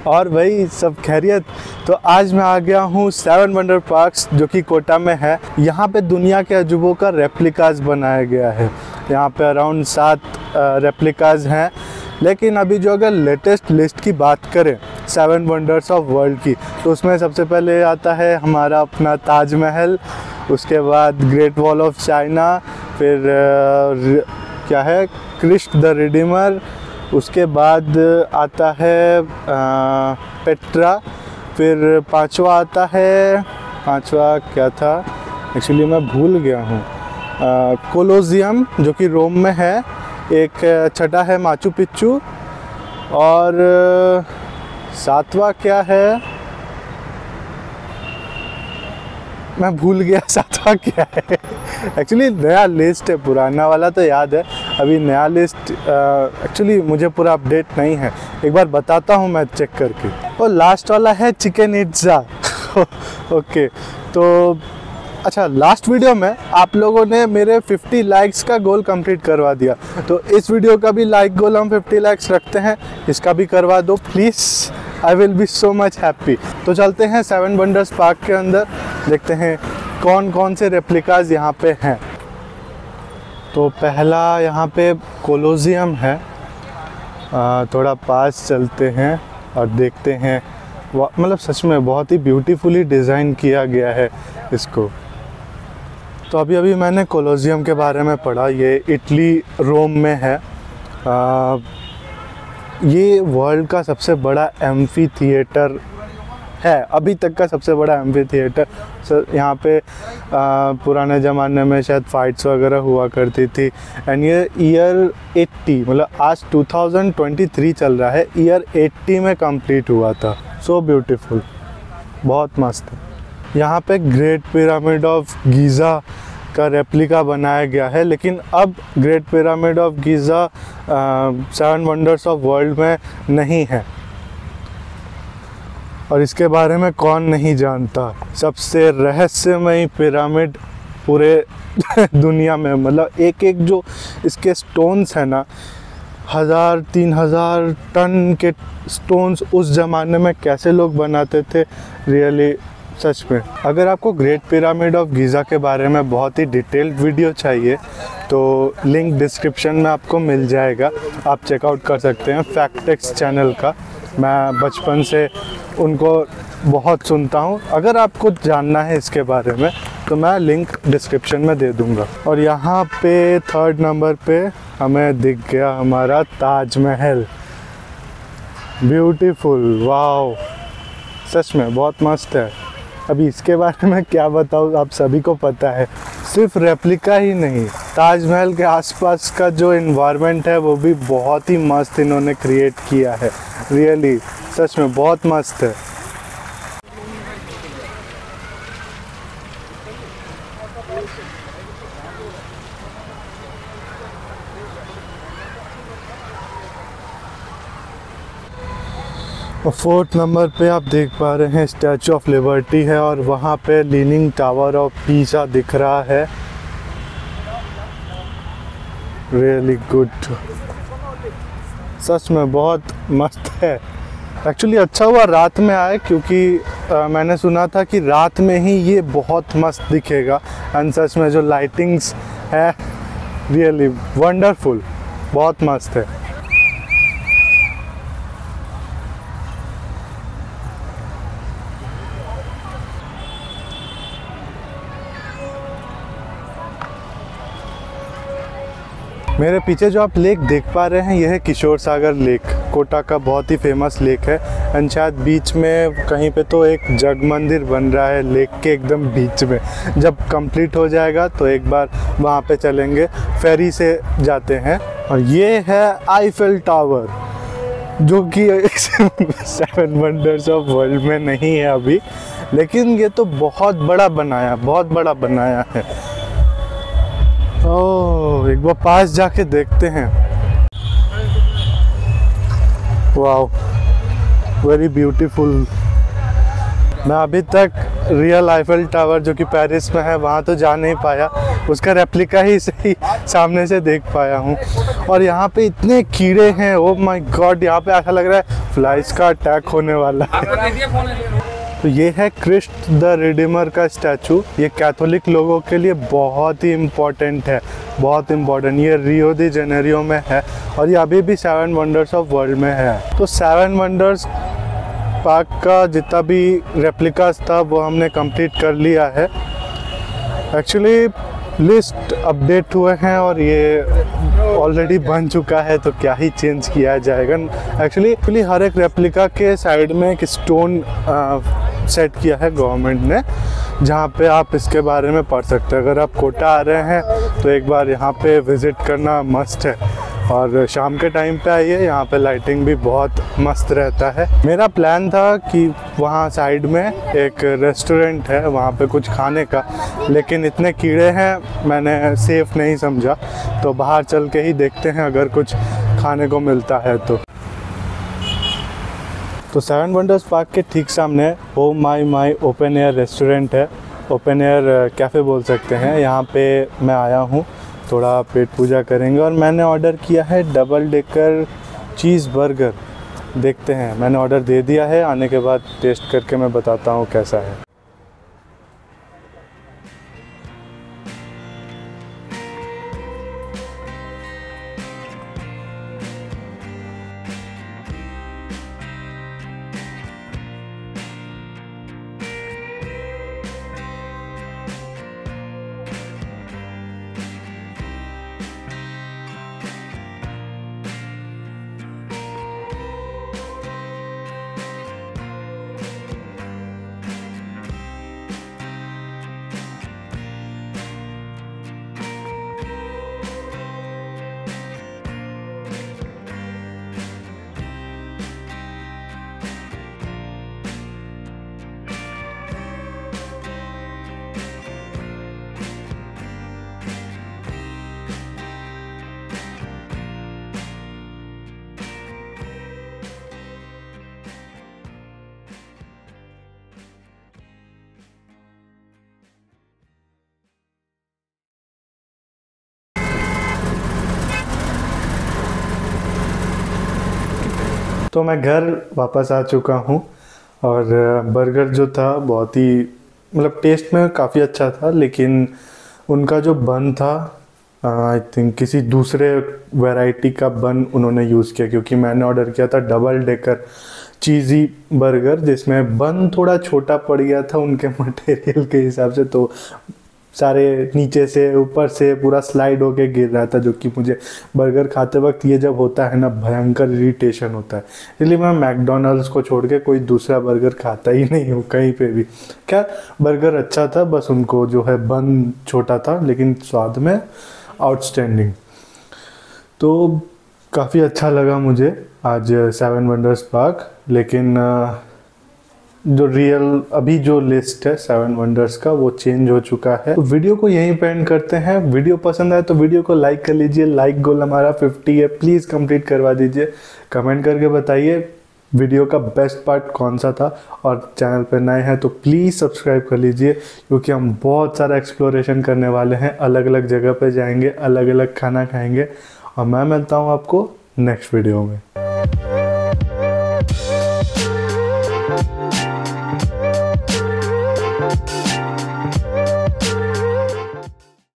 और भाई सब खैरियत। तो आज मैं आ गया हूँ 7 वंडर पार्क्स जो कि कोटा में है। यहाँ पे दुनिया के अजूबों का रेप्लिकाज बनाया गया है। यहाँ पे अराउंड 7 रेप्लिकाज हैं, लेकिन अभी जो अगर लेटेस्ट लिस्ट की बात करें 7 वंडर्स ऑफ वर्ल्ड की, तो उसमें सबसे पहले आता है हमारा अपना ताजमहल, उसके बाद ग्रेट वॉल ऑफ चाइना, फिर क्या है क्रिस्ट द रिडीमर, उसके बाद आता है पेट्रा, फिर पांचवा आता है, पांचवा क्या था एक्चुअली मैं भूल गया हूँ, कोलोजियम जो कि रोम में है, एक छठा है माचू पिच्चू, और सातवां क्या है मैं भूल गया सातवां क्या है। एक्चुअली नया लिस्ट है, पुराना वाला तो याद है, अभी नया लिस्ट एक्चुअली मुझे पूरा अपडेट नहीं है, एक बार बताता हूँ मैं चेक करके। और लास्ट वाला है चिकन इट्ज़ा। ओके, तो अच्छा, लास्ट वीडियो में आप लोगों ने मेरे 50 लाइक्स का गोल कंप्लीट करवा दिया, तो इस वीडियो का भी लाइक गोल हम 50 लाइक्स रखते हैं, इसका भी करवा दो please, I will be so much happy. तो चलते हैं 7 वंडर्स पार्क के अंदर, देखते हैं कौन कौन से रेप्लिकाज यहाँ पे हैं। तो पहला यहाँ पे कोलोजियम है, थोड़ा पास चलते हैं और देखते हैं, मतलब सच में बहुत ही ब्यूटीफुली डिज़ाइन किया गया है इसको। तो अभी मैंने कोलोजियम के बारे में पढ़ा, ये इटली रोम में है। ये वर्ल्ड का सबसे बड़ा एम्फी थिएटर है, अभी तक का सबसे बड़ा एम्फी थिएटर। यहाँ पे पुराने ज़माने में शायद फाइट्स वगैरह हुआ करती थी। एंड ये ईयर 80, मतलब आज 2023 चल रहा है, ईयर 80 में कंप्लीट हुआ था। सो ब्यूटीफुल, बहुत मस्त है। यहाँ पे ग्रेट पिरामिड ऑफ गीज़ा का रेप्लिका बनाया गया है, लेकिन अब great pyramid of Giza 7 wonders of world में नहीं है। और इसके बारे में कौन नहीं जानता, सबसे रहस्यमयी पिरामिड पूरे दुनिया में। मतलब एक एक जो इसके स्टोन्स हैं ना, 1000-3000 टन के स्टोन्स उस ज़माने में कैसे लोग बनाते थे, रियली सच में। अगर आपको ग्रेट पिरामिड ऑफ गीज़ा के बारे में बहुत ही डिटेल्ड वीडियो चाहिए तो लिंक डिस्क्रिप्शन में आपको मिल जाएगा, आप चेकआउट कर सकते हैं फैक्टेक्स चैनल का। मैं बचपन से उनको बहुत सुनता हूँ। अगर आपको जानना है इसके बारे में तो मैं लिंक डिस्क्रिप्शन में दे दूँगा। और यहाँ पे 3rd नंबर पे हमें दिख गया हमारा ताजमहल, ब्यूटीफुल, वाओ, सच में बहुत मस्त है। अभी इसके बारे में क्या बताऊँ, आप सभी को पता है। सिर्फ रेप्लिका ही नहीं, ताजमहल के आसपास का जो इन्वायरमेंट है वो भी बहुत ही मस्त इन्होंने क्रिएट किया है, रियली सच में बहुत मस्त है। और 4th नंबर पे आप देख पा रहे हैं स्टैचू ऑफ लिबर्टी है, और वहाँ पे लीनिंग टावर ऑफ पीसा दिख रहा है, रियली गुड, सच में बहुत मस्त है। एक्चुअली अच्छा हुआ रात में आए, क्योंकि मैंने सुना था कि रात में ही ये बहुत मस्त दिखेगा। एंड सच में जो लाइटिंग्स है रियली वंडरफुल, बहुत मस्त है। मेरे पीछे जो आप लेक देख पा रहे हैं यह है किशोर सागर लेक, कोटा का बहुत ही फेमस लेक है। एंड शायद बीच में कहीं पे तो एक जग मंदिर बन रहा है लेक के एकदम बीच में। जब कंप्लीट हो जाएगा तो एक बार वहाँ पे चलेंगे, फेरी से जाते हैं। और ये है आईफेल टावर, जो कि 7 वंडर्स ऑफ वर्ल्ड में नहीं है अभी, लेकिन ये तो बहुत बड़ा बनाया है। ओह, एक बार पास जाके देखते हैं। Wow, very beautiful. मैं अभी तक रियल आईफेल टावर जो कि पेरिस में है वहाँ तो जा नहीं पाया, उसका रेप्लिका ही सही सामने से देख पाया हूँ। और यहाँ पे इतने कीड़े हैं, ओ माय गॉड, यहाँ पे ऐसा लग रहा है फ्लाइज का अटैक होने वाला है। तो ये है क्रिस्ट द रिडीमर का स्टैचू। ये कैथोलिक लोगों के लिए बहुत ही इम्पोर्टेंट है, बहुत इम्पोर्टेंट। ये रियो दी जेनेरियो में है और ये अभी भी 7 वंडर्स ऑफ वर्ल्ड में है। तो 7 वंडर्स पार्क का जितना भी रेप्लिकास था वो हमने कंप्लीट कर लिया है। एक्चुअली लिस्ट अपडेट हुए हैं और ये ऑलरेडी बन चुका है, तो क्या ही चेंज किया जाएगा। एक्चुअली हर एक रेप्लिका के साइड में एक स्टोन सेट किया है गवर्नमेंट ने, जहाँ पे आप इसके बारे में पढ़ सकते हैं। अगर आप कोटा आ रहे हैं तो एक बार यहाँ पे विज़िट करना मस्ट है। और शाम के टाइम पे आइए, यहाँ पे लाइटिंग भी बहुत मस्त रहता है। मेरा प्लान था कि वहाँ साइड में एक रेस्टोरेंट है, वहाँ पे कुछ खाने का, लेकिन इतने कीड़े हैं मैंने सेफ नहीं समझा, तो बाहर चल के ही देखते हैं अगर कुछ खाने को मिलता है तो 7 वंडर्स पार्क के ठीक सामने oh my open air restaurant है, ओपन एयर कैफ़े बोल सकते हैं। यहाँ पे मैं आया हूँ, थोड़ा पेट पूजा करेंगे। और मैंने ऑर्डर किया है डबल डेकर चीज़ बर्गर। देखते हैं, मैंने ऑर्डर दे दिया है, आने के बाद टेस्ट करके मैं बताता हूँ कैसा है। तो मैं घर वापस आ चुका हूँ और बर्गर जो था बहुत ही मतलब टेस्ट में काफ़ी अच्छा था, लेकिन उनका जो बन था आई थिंक किसी दूसरे वैरायटी का बन उन्होंने यूज़ किया, क्योंकि मैंने ऑर्डर किया था डबल डेकर चीज़ी बर्गर, जिसमें बन थोड़ा छोटा पड़ गया था उनके मटेरियल के हिसाब से, तो सारे नीचे से ऊपर से पूरा स्लाइड होके गिर रहा था, जो कि मुझे बर्गर खाते वक्त ये जब होता है ना भयंकर इरिटेशन होता है। इसलिए मैं मैकडोनल्ड्स को छोड़ के कोई दूसरा बर्गर खाता ही नहीं हूँ कहीं पे भी। क्या बर्गर अच्छा था, बस उनको जो है बन छोटा था, लेकिन स्वाद में आउटस्टैंडिंग। तो काफ़ी अच्छा लगा मुझे आज 7 वंडर्स पार्क। लेकिन जो रियल अभी जो लिस्ट है 7 वंडर्स का वो चेंज हो चुका है। तो वीडियो को यहीं पे एंड करते हैं। वीडियो पसंद आए तो वीडियो को लाइक कर लीजिए। लाइक गोल हमारा 50 है, प्लीज़ कंप्लीट करवा दीजिए। कमेंट करके बताइए वीडियो का बेस्ट पार्ट कौन सा था, और चैनल पर नए हैं तो प्लीज़ सब्सक्राइब कर लीजिए, क्योंकि हम बहुत सारा एक्सप्लोरेशन करने वाले हैं। अलग अलग जगह पे जाएंगे, अलग अलग खाना खाएंगे, और मैं मिलता हूँ आपको नेक्स्ट वीडियो में।